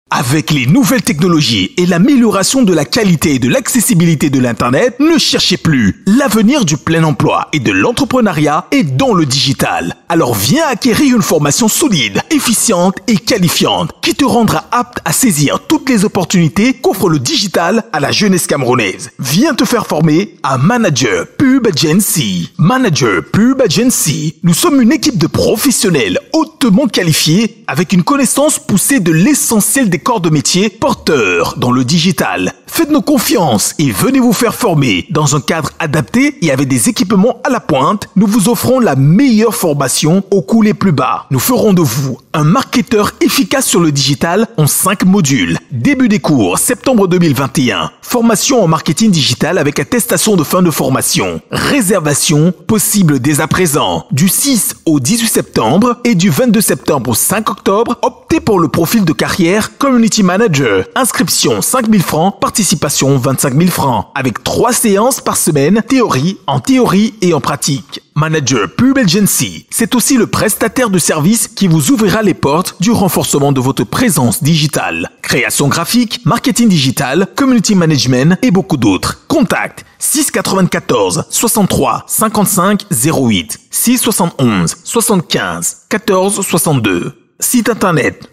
Avec les nouvelles technologies et l'amélioration de la qualité et de l'accessibilité de l'Internet, ne cherchez plus. L'avenir du plein emploi et de l'entrepreneuriat est dans le digital. Alors viens acquérir une formation solide, efficiente et qualifiante qui te rendra apte à saisir toutes les opportunités qu'offre le digital à la jeunesse camerounaise. Viens te faire former à Manager Pub Agency. Manager Pub Agency. Nous sommes une équipe de professionnels hautement qualifiés avec une connaissance poussée de l'essentiel des corps de métier porteurs dans le digital. Faites-nous confiance et venez vous faire former dans un cadre adapté et avec des équipements à la pointe. Nous vous offrons la meilleure formation aux coûts les plus bas. Nous ferons de vous un marketeur efficace sur le digital en 5 modules. Début des cours, septembre 2021. Formation en marketing digital avec attestation de fin de formation. Réservation possible dès à présent. Du 6 au 18 septembre et du 22 septembre au 5 octobre, optez pour le profil de carrière Community Manager. Inscription 5 000 francs, participation 25 000 francs. Avec 3 séances par semaine, en théorie et en pratique. Manager Pub Agency, c'est aussi le prestataire de services qui vous ouvrira les portes du renforcement de votre présence digitale. Création graphique, marketing digital, community management et beaucoup d'autres. Contact 694 63 55 08 671 75 14 62. Site internet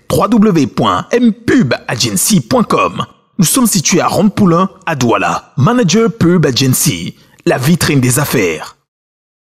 www.mpubagency.com. Nous sommes situés à Ronde-Poulain, à Douala. Manager Pub Agency, la vitrine des affaires.